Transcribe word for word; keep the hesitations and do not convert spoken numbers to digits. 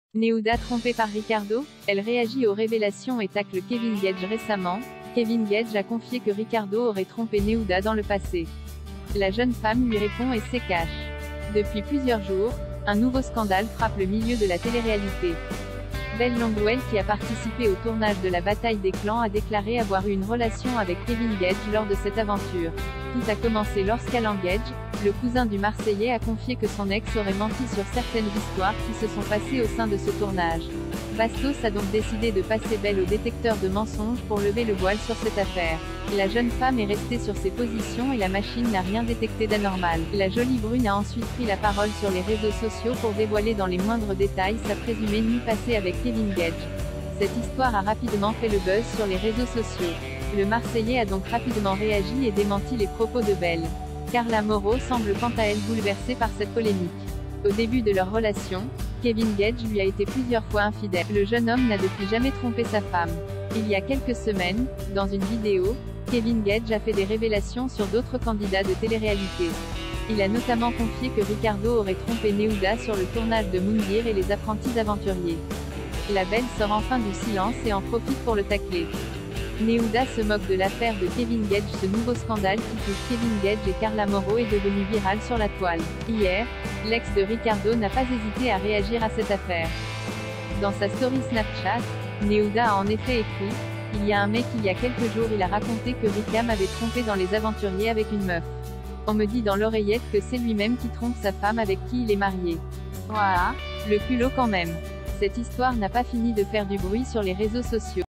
Neuda trompée par Ricardo? Elle réagit aux révélations et tacle Kevin Gage récemment. Kevin Gage a confié que Ricardo aurait trompé Neuda dans le passé. La jeune femme lui répond et s'écache. Depuis plusieurs jours, un nouveau scandale frappe le milieu de la télé-réalité. Belle Longwell, qui a participé au tournage de La Bataille des Clans, a déclaré avoir eu une relation avec Kevin Gage lors de cette aventure. Tout a commencé lorsqu'Alan Gage, le cousin du Marseillais, a confié que son ex aurait menti sur certaines histoires qui se sont passées au sein de ce tournage. Bastos a donc décidé de passer Belle au détecteur de mensonges pour lever le voile sur cette affaire. La jeune femme est restée sur ses positions et la machine n'a rien détecté d'anormal. La jolie brune a ensuite pris la parole sur les réseaux sociaux pour dévoiler dans les moindres détails sa présumée nuit passée avec Kevin Gage. Cette histoire a rapidement fait le buzz sur les réseaux sociaux. Le Marseillais a donc rapidement réagi et démenti les propos de Belle. Carla Moreau semble quant à elle bouleversée par cette polémique. Au début de leur relation, Kevin Gage lui a été plusieurs fois infidèle. Le jeune homme n'a depuis jamais trompé sa femme. Il y a quelques semaines, dans une vidéo, Kevin Gage a fait des révélations sur d'autres candidats de télé-réalité. Il a notamment confié que Ricardo aurait trompé Neuda sur le tournage de Moundir et les apprentis aventuriers. La Belle sort enfin du silence et en profite pour le tacler. Neuda se moque de l'affaire de Kevin Gage. Ce nouveau scandale qui touche Kevin Gage et Carla Moreau est devenu viral sur la toile. Hier, l'ex de Ricardo n'a pas hésité à réagir à cette affaire. Dans sa story Snapchat, Neuda a en effet écrit: il y a un mec, il y a quelques jours il a raconté que Ricam m'avait trompé dans Les Aventuriers avec une meuf. On me dit dans l'oreillette que c'est lui-même qui trompe sa femme avec qui il est marié. Voilà, le culot quand même. Cette histoire n'a pas fini de faire du bruit sur les réseaux sociaux.